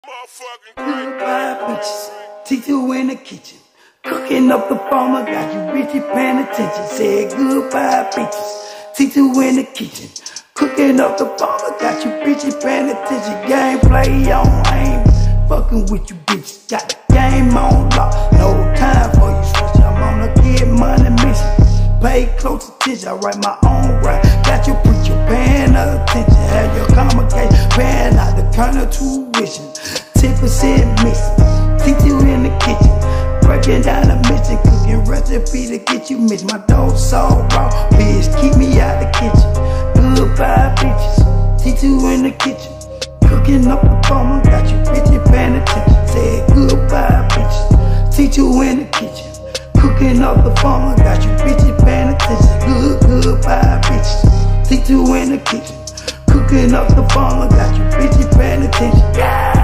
Goodbye, bitches. T2 in the kitchen. Cooking up the farmer, got you bitches paying attention. Said goodbye, bitches. T2 in the kitchen. Cooking up the farmer, got you bitches paying attention. Gameplay on, I ain't fucking with you bitches. Got the game on lock, no time for you switch. I'm on a get money mission. Pay close attention, I write my own rap. Got your preacher paying attention. Have your convocation paying out the kind of tuition. 10% missing. T2 in the kitchen. Breaking down the mission. Cooking recipe to get you missed. My dough so raw. Bitch, keep me out the kitchen. Goodbye, bitches. T2 in the kitchen. Cooking up the farmer. Got you bitches paying attention. Said goodbye, bitches. T2 in the kitchen. Cooking up the farmer. Got you bitches paying attention. Goodbye, bitches. T2 in the kitchen. Cooking up the farmer. Got you bitches paying attention. Yeah.